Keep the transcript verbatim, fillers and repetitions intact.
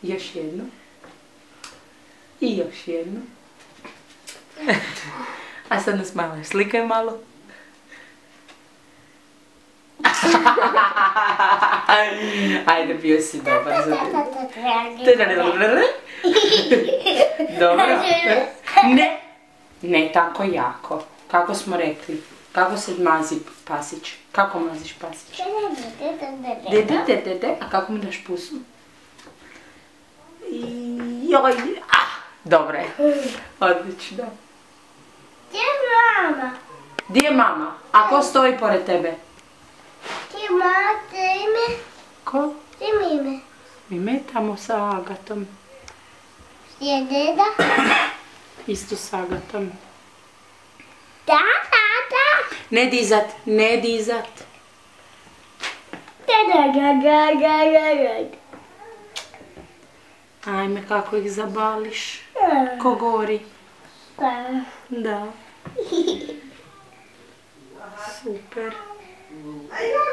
Još jednu. I još jednu. A sad nas malo slikaj malo. Ajde, bio si dobar za te. Dobro. Ne. Ne tako jako. Kako smo rekli? Kako se mazi pasić? Kako maziš pasić? Dede, dede, dede. A kako mi daš pusu? Joj. Dobro je. Odlično. Gdje je mama? Gdje je mama? A ko stoji pored tebe? Gdje je mama? Gdje je ime? Ko? Gdje je ime? Ime tamo sa Agatom. Gdje je deda? Isto s Agatom. Da, da, da. Ne dizat, ne dizat. Da, da, da, da, da, da. Ajme, kako ih zabališ. Ko gori? Da. Da. Super.